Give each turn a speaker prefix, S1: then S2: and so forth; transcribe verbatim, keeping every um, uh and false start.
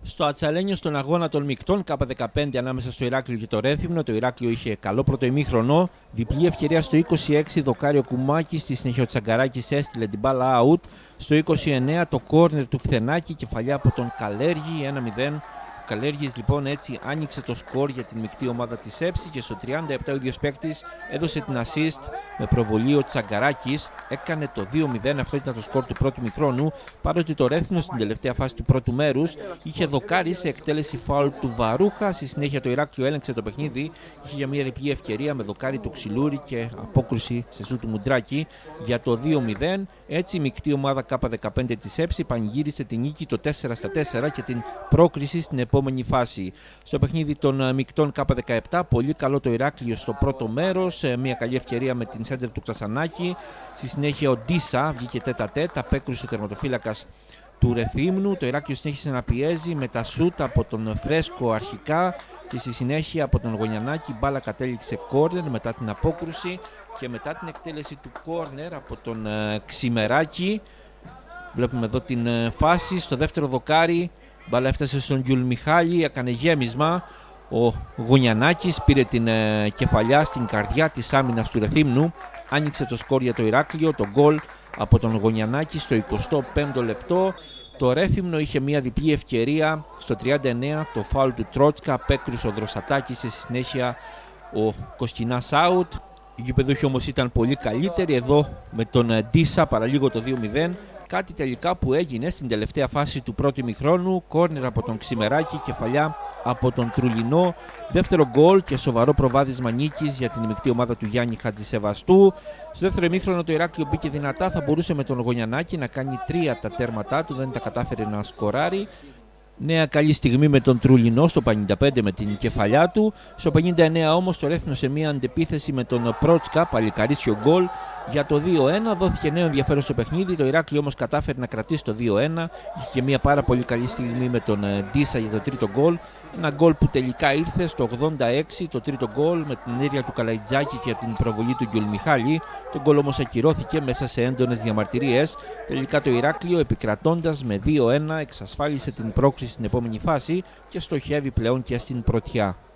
S1: Στο Ατσαλένιο, στον αγώνα των μεικτών Κ δεκαπέντε ανάμεσα στο Ηράκλειο και το Ρέθυμνο, το Ηράκλειο είχε καλό πρώτο ημίχρονο. Διπλή ευκαιρία στο είκοσι έξι, Δοκάριο Κουμάκη, στη συνέχεια ο Τσαγκαράκης έστειλε την μπάλα out. Στο είκοσι εννέα το κόρνερ του Φθενάκη, κεφαλιά από τον Καλέργη, ένα μηδέν. Ο Καλέργης λοιπόν έτσι άνοιξε το σκορ για την μεικτή ομάδα της ΕΨΗ και στο τριάντα επτά ο ίδιος παίκτης έδωσε την assist με προβολή. Ο Τσαγκαράκης έκανε το δύο μηδέν, αυτό ήταν το σκορ του πρώτου μικρόνου, παρότι το Ρέθυμνο στην τελευταία φάση του πρώτου μέρους είχε δοκάρει σε εκτέλεση φάουλ του Βαρούχα. Στη συνέχεια το Ηράκλειο έλεγξε το παιχνίδι, είχε για μια διπλή ευκαιρία με δοκάρι του Ξυλούρη και απόκρουση σε σου του Μουντράκη για το δύο μηδέν. Έτσι η μεικτή ομάδα Κ δεκαπέντε της ΕΨΗ πανηγύρισε την νίκη το τέσσερα στα τέσσερα και την πρόκριση στην επόμενη φάση. Στο παιχνίδι των μεικτών Κ δεκαεπτά, πολύ καλό το Ηράκλειο στο πρώτο μέρος, μια καλή ευκαιρία με την σέντερ του Κρασανάκη. Στη συνέχεια ο Ντίσα βγήκε τέτα τέτα, απέκρουσε ο τερματοφύλακας του Ρεθύμνου. Το Ηράκλειο συνέχισε να πιέζει με τα σούτ από τον Φρέσκο αρχικά και στη συνέχεια από τον Γωνιανάκη. Μπάλα κατέληξε κόρνερ μετά την απόκρουση και μετά την εκτέλεση του κόρνερ από τον ε, Ξημεράκη. Βλέπουμε εδώ την ε, φάση στο δεύτερο δοκάρι. Μπάλα έφτασε στον Γιουλ Μιχάλη, έκανε γέμισμα. Ο Γωνιανάκης πήρε την ε, κεφαλιά στην καρδιά της άμυνας του Ρεθύμνου. Άνοιξε το σκορ για το Ηράκλειο, το γκολ από τον Γωνιανάκη στο εικοστό πέμπτο λεπτό. Το Ρέθυμνο είχε μια διπλή ευκαιρία στο τριάντα εννέα, το φάουλ του Τρότσκα, απέκρουσε ο Δροσατάκης, στη συνέχεια ο Κοσκινάς out. Οι γηπεδούχοι όμως ήταν πολύ καλύτεροι εδώ με τον Ντίσα, παραλίγο το δύο μηδέν. Κάτι τελικά που έγινε στην τελευταία φάση του πρώτου ημιχρόνου, κόρνερ από τον Ξημεράκη, κεφαλιά από τον Τρουλινό. Δεύτερο γκολ και σοβαρό προβάδισμα νίκης για την μεικτή ομάδα του Γιάννη Χατζησεβαστού. Στο δεύτερο ημίχρονο το Ηράκλειο μπήκε δυνατά, θα μπορούσε με τον Γωνιανάκη να κάνει τρία τα τέρματά του, δεν τα κατάφερε να σκοράρει. Νέα καλή στιγμή με τον Τρουλινό στο πενήντα πέντε με την κεφαλιά του. Στο πενήντα εννέα όμως το Ρέθυμνο σε μια αντεπίθεση με τον Πρότσκα, παλικαρίσιο γκολ για το δύο ένα. Δόθηκε νέο ενδιαφέρον στο παιχνίδι. Το Ηράκλειο όμως κατάφερε να κρατήσει το δύο ένα. Είχε και μια πάρα πολύ καλή στιγμή με τον Ντίσα για το τρίτο γκολ. Ένα γκολ που τελικά ήρθε στο ογδόντα έξι, το τρίτο γκολ με την ενέργεια του Καλαϊτζάκη και την προβολή του Γιουλ Μιχάλη. Το γκολ όμως ακυρώθηκε μέσα σε έντονες διαμαρτυρίες. Τελικά το Ηράκλειο, επικρατώντας με δύο ένα, εξασφάλισε την πρόκριση στην επόμενη φάση και στοχεύει πλέον και στην πρωτιά.